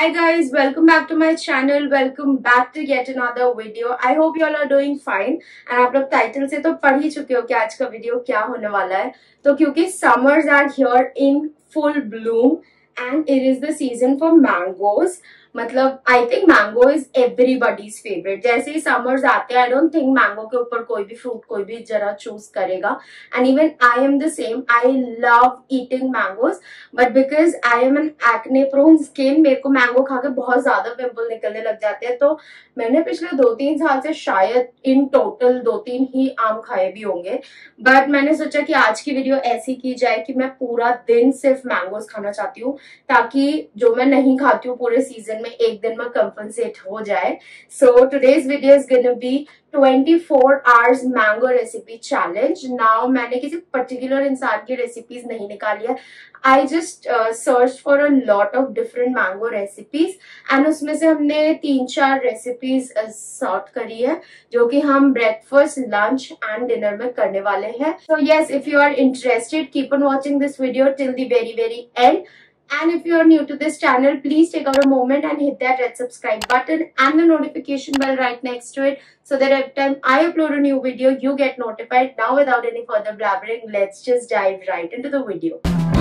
Hi guys, welcome back to my channel. Welcome back to yet another video. I hope you all are doing fine. And आप लोग title से तो पढ़ ही चुके हो कि आज का वीडियो क्या होने वाला है. तो क्योंकि summers are here in full bloom and it is the season for mangoes. मतलब I think mango is everybody's favourite. जैसे ही समर्स आते हैं आई डोंट थिंक मैंगो के ऊपर कोई भी फ्रूट कोई भी जरा चूज करेगा. And even I am the same. I love eating mangoes but because I am an acne prone skin मेरे को मैंगो खा के बहुत ज्यादा पिंपल निकलने लग जाते हैं. तो मैंने पिछले 2-3 साल से शायद इन टोटल 2-3 ही आम खाए भी होंगे. बट मैंने सोचा कि आज की वीडियो ऐसी की जाए कि मैं पूरा दिन सिर्फ मैंगोज खाना चाहती हूँ ताकि जो मैं नहीं खाती हूँ पूरे सीजन में एक दिन में कंपनसेट हो जाए. So today's video is gonna be 24 hours mango recipe challenge. Now मैंने किसी पर्टिकुलर इंसान की रेसिपीज नहीं निकाली है. I just search for a lot of different mango recipes and उसमें से हमने 3-4 रेसिपीज सॉर्ट करी है जो कि हम ब्रेकफास्ट, लंच एंड डिनर में करने वाले हैं. So yes, if you are interested keep on watching this video till the very very end. And if you are new to this channel, please take out a moment and hit that red subscribe button and the notification bell right next to it so that every time I upload a new video, you get notified. Now without any further blabbering, let's just dive right into the video.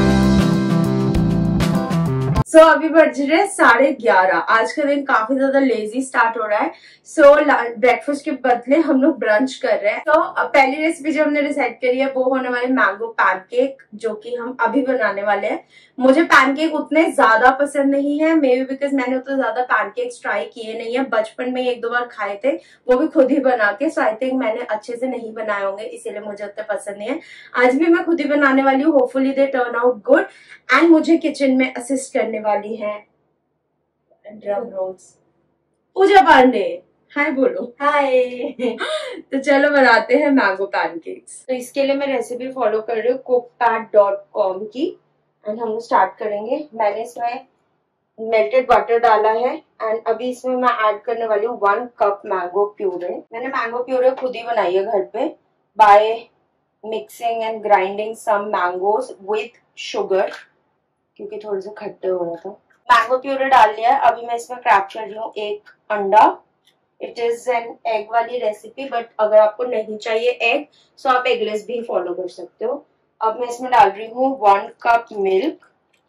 So अभी बज रहे 11:30. आज का दिन काफी ज्यादा lazy start हो रहा है. सो ब्रेकफास्ट के बदले हम लोग ब्रंच कर रहे हैं. तो पहली रेसिपी जो हमने डिसाइड करी है वो होने वाले मैंगो पैनकेक जो कि हम अभी बनाने वाले हैं. मुझे पैनकेक उतने ज्यादा पसंद नहीं है, मे बी बिकॉज मैंने उतना ज्यादा पैनकेक्स ट्राई किए नहीं है. बचपन में 1-2 बार खाए थे, वो भी खुद ही बना के. सो आई थिंक मैंने अच्छे से नहीं बनाए होंगे इसीलिए मुझे उतने पसंद नहीं है. आज भी मैं खुद ही बनाने वाली हूँ. Hopefully they turn out good. And मुझे किचन में असिस्ट करने वाली है drum rolls Pooja Pandey. Hi बोलो. हाय. तो चलो बनाते हैं मैंगो पैनकेक्स. तो इसके लिए मैं रेसिपी फॉलो कर रही हूँ cookpad.com की एंड हम स्टार्ट करेंगे. मैंने इसमें मेल्टेड बटर डाला है एंड अभी इसमें मैं ऐड करने वाली हूँ 1 कप मैंगो प्यूरे. मैंने मैंगो प्यूरे खुद ही बनाई है घर पे by mixing and grinding some mangoes with sugar क्योंकि थोड़े से खट्टे हो रहा था. मैंगो प्यूरे डाल लिया है. अभी मैं इसमें क्रैक कर रही हूँ 1 अंडा. इट इज एन एग वाली रेसिपी बट अगर आपको नहीं चाहिए एग सो आप एगलेस भी फॉलो कर सकते हो. अब मैं इसमें डाल रही हूँ 1 cup milk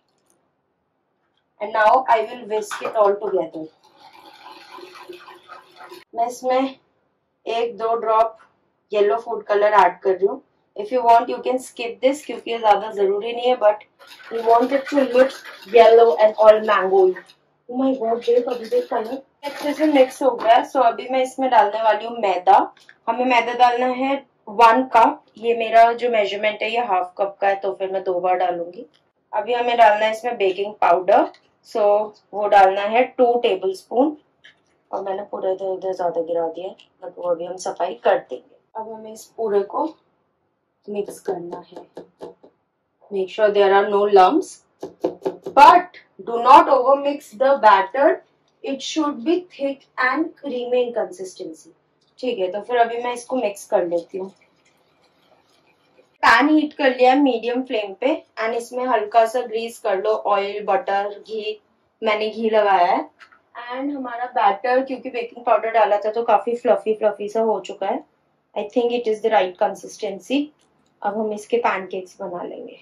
and now I will whisk it all together. मैं इसमें 1-2 drop yellow food colour add कर रही हूँ. If you want you can skip this क्योंकि ये ज्यादा जरूरी नहीं है but we want it to look yellow and all mango. Oh my god, देख अभी देख कलर अच्छे से मिक्स हो गया. सो अभी मैं इसमें डालने वाली हूँ मैदा. हमें मैदा डालना है 1 कप. ये मेरा जो मेजरमेंट है ये हाफ कप का है तो फिर मैं 2 बार डालूंगी. अभी हमें डालना है इसमें बेकिंग पाउडर. सो वो डालना है 2 टेबल स्पून और मैंने पूरे इधर उधर ज्यादा गिरा दिया है बट वो अभी हम सफाई कर देंगे. अब हमें इस पूरे को मिक्स करना है. Make sure there are no lumps but do not over mix the batter. It should be thick and creamy in consistency. ठीक है, तो फिर अभी मैं इसको मिक्स कर लेती हूँ. पैन हीट कर लिया मीडियम फ्लेम पे एंड इसमें हल्का सा ग्रीस कर लो. ऑयल, बटर, घी. मैंने घी लगाया है एंड हमारा बैटर क्योंकि बेकिंग पाउडर डाला था तो काफी फ्लफी सा हो चुका है. I think it is the right consistency. अब हम इसके पैनकेक्स बना लेंगे.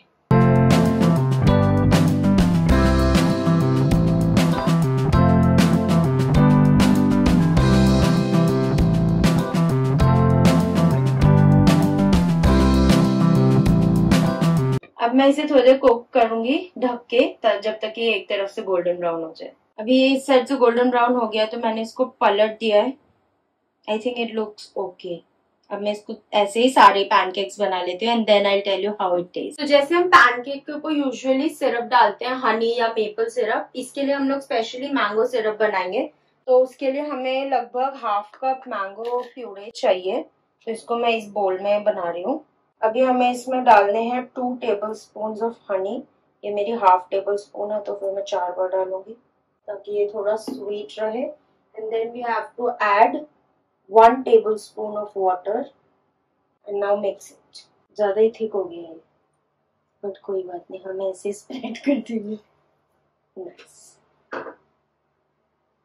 अब मैं इसे थोड़ी देर कुक करूंगी ढक के जब तक ये एक तरफ से गोल्डन ब्राउन हो जाए. अभी इस साइड से गोल्डन ब्राउन हो गया तो मैंने इसको पलट दिया है. I think it looks okay. अब मैं इसको ऐसे ही सारे पैनकेक्स बना लेती हूँ and then I tell you how it taste. तो जैसे हम पैनकेक के ऊपर यूजुअली सिरप डालते हैं हनी या मेपल सिरप, इसके लिए हम लोग स्पेशली मैंगो सिरप बनाएंगे. तो उसके लिए हमें लगभग हाफ कप मैंगो प्यूरे चाहिए. तो इसको मैं इस बोल में बना रही हूँ. अभी हमें इसमें डालने हैं 2 टेबल स्पून ऑफ हनी. ये मेरी हाफ टेबल स्पून है तो फिर मैं 4 बार डालूंगी ताकि ये थोड़ा स्वीट रहे. And then we have to add 1 tablespoon of water and now mix it. ज्यादा ही थिक हो गया है बट कोई बात नहीं, हम ऐसे स्प्रेड कर देंगे. Nice.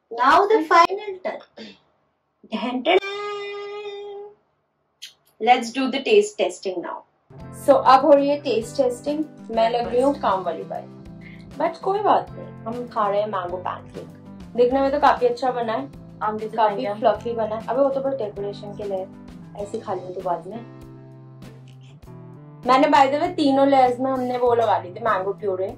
Now the final touch. Let's do the taste testing now. So अब हो रही है टेस्ट टेस्टिंग। मैं लग रही हूँ काम वाली बाई, बट कोई बात नहीं, हम खा रहे हैं मैंगो पैनकेक। देखने में तो काफी अच्छा बना है, काफी फ्लफी बना है। अबे वो तो बस डेकोरेशन के लिए, ऐसे खा लिया तो बाद में। मैंने बाय द वे तीनों लेयर्स में हमने वो लगा ली थी मैंगो प्यूरे।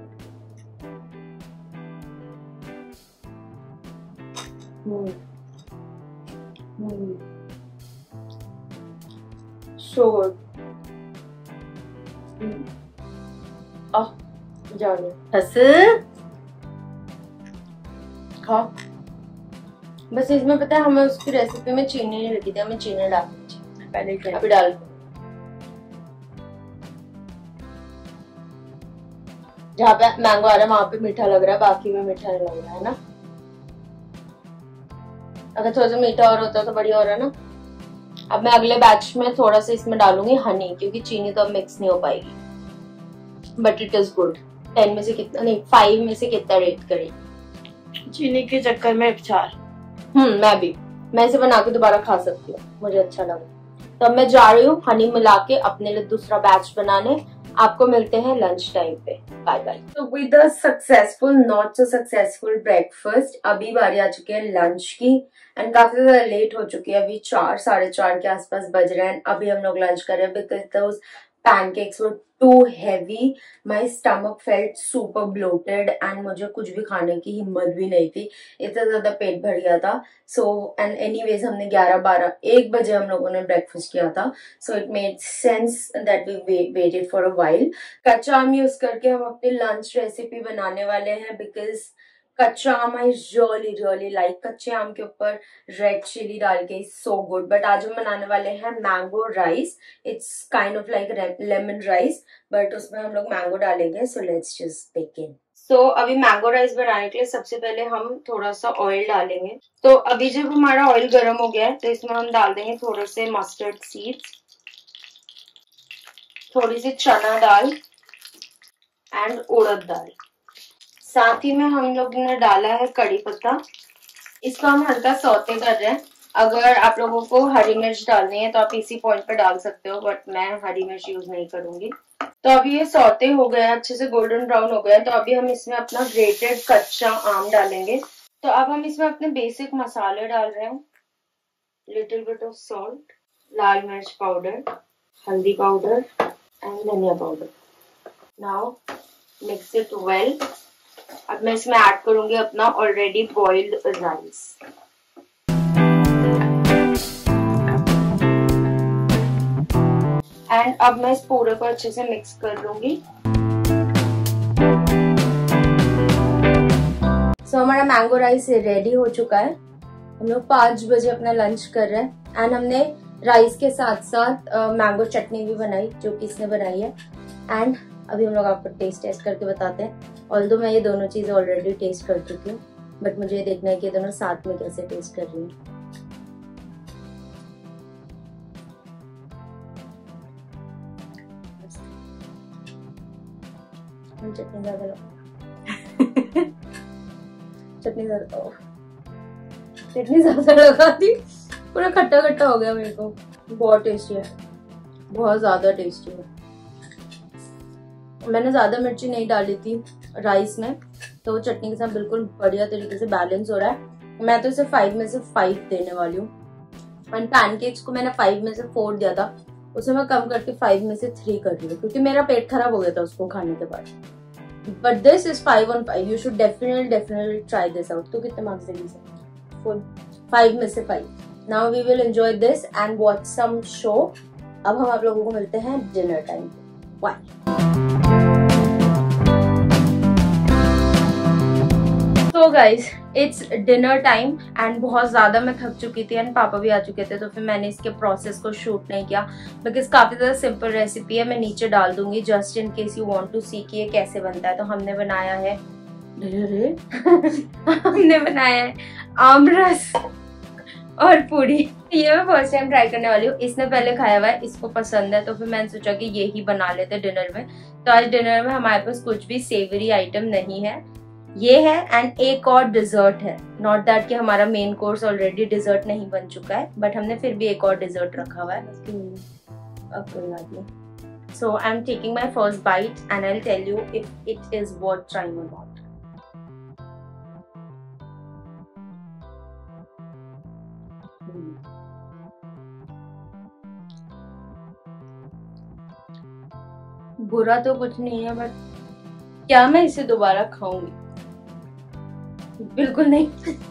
So good. बस इसमें पता है हमें उसकी रेसिपी में चीनी नहीं लगी थी, हमें चीनी डालनी चाहिए पहले। अभी डाल जहाँ पे मैंगो आ रहा है वहां पे मीठा लग रहा है, बाकी में मीठा नहीं लग रहा है ना। अगर थोड़ा सा मीठा और होता तो बढ़िया हो रहा है ना। अब मैं अगले बैच में थोड़ा सा इसमें डालूंगी हनी, क्योंकि चीनी तो अब मिक्स नहीं हो पाएगी। But it is good. 10 में से कितना, नहीं 5 में से कितना रेट करें? चीनी के चक्कर में 4। मैं इसे बना के दोबारा खा सकती हूँ, मुझे अच्छा लगा। तो अब मैं जा रही हूँ हनी मिला के अपने लिए दूसरा बैच बनाने। आपको मिलते हैं लंच टाइम पे। Bye bye. तो with a successful not so successful breakfast, अभी बारी आ चुकी है लंच की एंड काफी ज्यादा लेट हो चुकी है। अभी 4 साढ़े 4 के आसपास बज रहे हैं। अभी हम लोग लंच कर रहे हैं because those pancakes were too heavy. My stomach felt super bloated and मुझे कुछ भी खाने की हिम्मत भी नहीं थी, इतना ज्यादा पेट भर गया था। सो एंड एनीवेज हमने 11 12 1 बजे हम लोगों ने ब्रेकफास्ट किया था। So it made sense that we waited for a while. कच्चा आम यूज करके हम अपनी लंच रेसिपी बनाने वाले हैं बिकॉज कच्चा आम आई रियली लाइक। कच्चे आम के ऊपर रेड चिली डाल के सो गुड। बट आज हम बनाने वाले हैं mango rice. It's kind of like lemon rice, but उसमें हम लोग मैंगो डालेंगे। So let's just begin. So अभी मैंगो राइस बनाने के लिए सबसे पहले हम थोड़ा सा ऑयल डालेंगे। तो अभी जब हमारा ऑयल गर्म हो गया है तो इसमें हम डाल देंगे थोड़े से मस्टर्ड सीड्स, थोड़ी सी चना दाल एंड उड़द दाल। साथ ही में हम लोग ने डाला है कड़ी पत्ता। इसको हम हल्का सौते कर रहे हैं। अगर आप लोगों को हरी मिर्च डालनी है तो आप इसी पॉइंट पे डाल सकते हो, बट मैं हरी मिर्च यूज नहीं करूंगी। तो अभी ये सौते हो गया, अच्छे से गोल्डन ब्राउन हो गया। तो अभी हम इसमें अपना ग्रेटेड कच्चा आम डालेंगे। तो अब हम इसमें अपने बेसिक मसाले डाल रहे हैं। लिटिल बिट ऑफ सॉल्ट, लाल मिर्च पाउडर, हल्दी पाउडर एंड धनिया powder. Now mix it well. अब मैं इसमें ऐड करूंगी अपना ऑलरेडी बॉइल्ड राइस। एंड अब मैं इस पूरे को अच्छे से मिक्स कर लूंगी। सो हमारा मैंगो राइस रेडी हो चुका है। हम लोग 5 बजे अपना लंच कर रहे हैं एंड हमने राइस के साथ साथ मैंगो चटनी भी बनाई, जो कि इसने बनाई है। एंड अभी हम लोग आपको टेस्ट करके बताते हैं। ऑल्दो मैं ये दोनों चीजें ऑलरेडी टेस्ट कर चुकी हूँ, बट मुझे ये देखना है कि ये दोनों साथ में कैसे टेस्ट कर रही हूँ। चटनी ज्यादा चटनी ज्यादा लगा दी, पूरा खट्टा खट्टा हो गया मेरे को। बहुत टेस्टी है, बहुत ज्यादा टेस्टी है। मैंने ज्यादा मिर्ची नहीं डाली थी राइस में, तो वो चटनी के साथ बिल्कुल बढ़िया तरीके से बैलेंस हो रहा है। मैं तो इसे 5 में से 5 देने वाली हूँ। एंड पैनकेक्स को मैंने 5 में से 4 दिया था, उसे मैं कम करके 5 में से 3 कर रही हूँ, क्योंकि मेरा पेट खराब हो गया था उसको खाने के बाद। But this is 5 on 5। You should definitely try this out. तो कितने मार्क्स देगी सर? 5 में से 5। Now we will enjoy this and watch some show. अब हम आप लोगों को मिलते हैं डिनर टाइम पे। बाय। तो guys it's dinner time and बहुत ज्यादा मैं थक चुकी थी एंड पापा भी आ चुके थे, तो फिर मैंने इसके प्रोसेस को शूट नहीं किया बिकॉज काफी ज्यादा सिंपल रेसिपी है। मैं नीचे डाल दूंगी just in case you want to see कि ये कैसे बनता है। तो हमने बनाया है हमने बनाया है आमरस और पूरी। ये मैं फर्स्ट टाइम ट्राई करने वाली हूँ। इसने पहले खाया हुआ है, इसको पसंद है, तो फिर मैंने सोचा कि ये ही बना लेते डिनर में। तो आज डिनर में हमारे पास कुछ भी सेवरी आइटम नहीं है। ये है एंड एक और डिजर्ट है। नॉट दैट कि हमारा मेन कोर्स ऑलरेडी डिजर्ट नहीं बन चुका है, बट हमने फिर भी एक और डिजर्ट रखा हुआ है। अब कोई बात नहीं। So I am taking my first bite and I will tell you if it is worth trying और नॉट। बुरा तो कुछ नहीं है, बट क्या मैं इसे दोबारा खाऊंगी? बिल्कुल नहीं।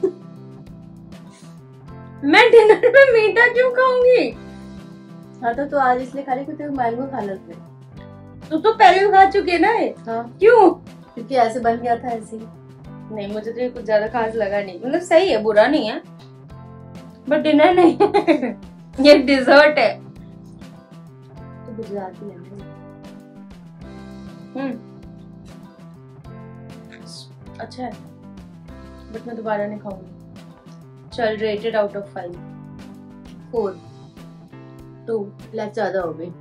मैं डिनर में मीठा क्यों खाऊंगी? हाँ तो आज इसलिए खा रही क्योंकि मैंगो खा लेते। तू तो पहले भी खा चुके ना ये। हाँ क्यों? क्योंकि ऐसे बन गया था ऐसे ही। नहीं, मुझे तो ये कुछ ज्यादा खास लगा नहीं, मतलब सही है, बुरा नहीं है, बट डिनर नहीं है। ये डिजर्ट है। तो गुजराती है। अच्छा है, बट मैं दोबारा नहीं खाऊंगी। चल, रेटेड आउट ऑफ 5। 4 2 ब्लैक ज्यादा हो गई।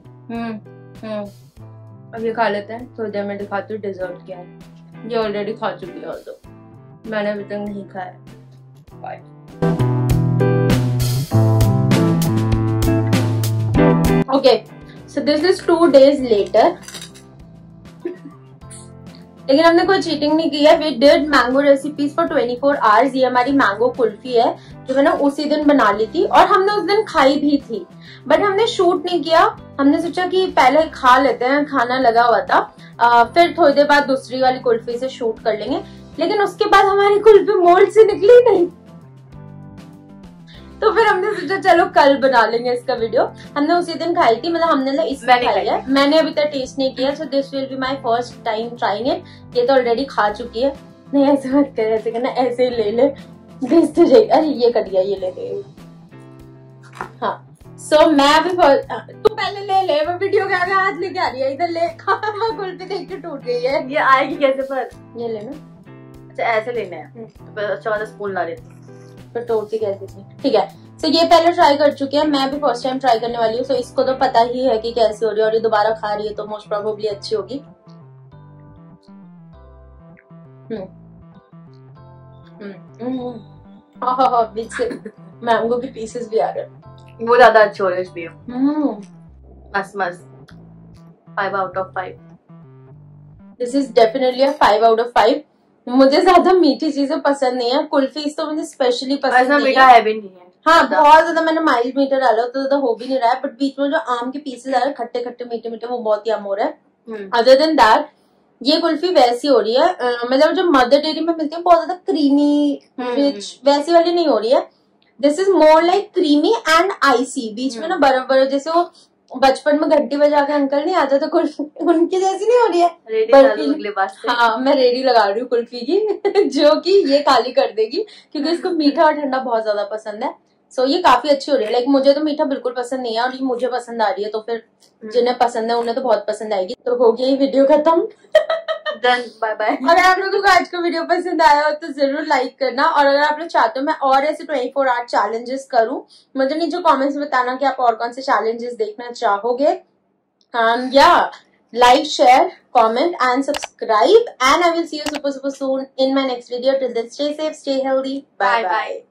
अब ये खा लेते हैं, थोड़ी देर में दिखाती हूँ डिजर्ट क्या है। ये ऑलरेडी खा चुकी है, तो मैंने अभी तक नहीं खाया। Bye. Okay, so this is 2 days later। लेकिन हमने कोई चीटिंग नहीं की है। We did mango recipes for 24 hours। ये हमारी मैंगो कुल्फी है जो मैंने उसी दिन बना ली थी और हमने उस दिन खाई भी थी, बट हमने शूट नहीं किया। हमने सोचा कि पहले खा लेते हैं, खाना लगा हुआ था, फिर थोड़ी देर बाद दूसरी वाली कुल्फी से शूट कर लेंगे। लेकिन उसके बाद हमारी कुल्फी मोल्ड से निकली नहीं, तो फिर हमने सोचा चलो कल बना लेंगे इसका वीडियो। हमने उसी दिन खाई थी, मतलब हमने इसमें खाई है, मैंने अभी तक टेस्ट नहीं किया। So this will be my first time trying it. ये तो ऑलरेडी खा चुकी है। नहीं, ऐसे मत कर, ऐसे करना, ऐसे ही ले ले, बेच तो जाएगी। अरे ये कर दिया, ये ले ले। हाँ, सो मैं अभी तू पहले ले ले, वो वीडियो के आगे हाथ लेके आ रही है, इधर ले। मैं कुल्फी देख के टूट गई है। ये आएगी कैसे? पर ये लेना। अच्छा ऐसे लेना है, तो अच्छा वाला स्पून ला लेती। पर तोड़ती कैसे थी? ठीक है, तो ये पहले ट्राई कर चुके हैं, मैं भी फर्स्ट टाइम ट्राई करने वाली हूँ। सो इसको तो पता ही है कि कैसी हो रही है, और ये दोबारा खा रही है तो मोस्ट प्रोबेबली अच्छी होगी। बीच से मैंगो के पीसेस भी आ रहे हैं, वो ज्यादा अच्छे हो रहे हैं इसलिए। मस्त मस्त। 5 out of 5। This is definitely a 5 out of 5। मुझे ज्यादा मीठी चीजें पसंद नहीं है, कुल्फी तो मुझे स्पेशली पसंद नहीं मीठा है भी नहीं है। हाँ, बहुत ज्यादा मैंने माइल्ड मीठा डाला तो ज्यादा हो भी नहीं रहा है, बट बीच में जो आम के पीसेस आ रहे हैं खट्टे खट्टे मीठे मीठे, वो बहुत ही यम हो रहा है। अदर देन दैट ये कुल्फी वैसी हो रही है, मतलब जो मदर डेयरी में मिलती है बहुत ज्यादा क्रीमी रिच वैसी वाली नहीं हो रही है। This is more like creamy and icy. बीच में ना बर्फ बर्फ, जैसे वो बचपन में घंटी बजा के अंकल नहीं आता तो कुल्फी उनकी जैसी नहीं हो रही है। हाँ, मैं रेडी लगा रही हूँ कुल्फी की जो कि ये खाली कर देगी, क्योंकि इसको मीठा और ठंडा बहुत ज्यादा पसंद है। सो ये काफी अच्छी हो रही है। लाइक मुझे तो मीठा बिल्कुल पसंद नहीं है, और ये मुझे पसंद आ रही है, तो फिर जिन्हें पसंद है उन्हें तो बहुत पसंद आएगी। तो हो गया ये वीडियो खत्म। Done, bye bye. अगर आप लोगों को आज का वीडियो पसंद आया हो तो जरूर लाइक करना, और अगर आप लोग चाहते हो मैं और ऐसे 24 hour चैलेंजेस करूं, मुझे नीचे कमेंट्स में बताना कि आप और कौन से चैलेंजेस देखना चाहोगे। या like, share, comment and subscribe, and I will see you super soon in my next video. Till then, stay safe, stay healthy. Bye bye.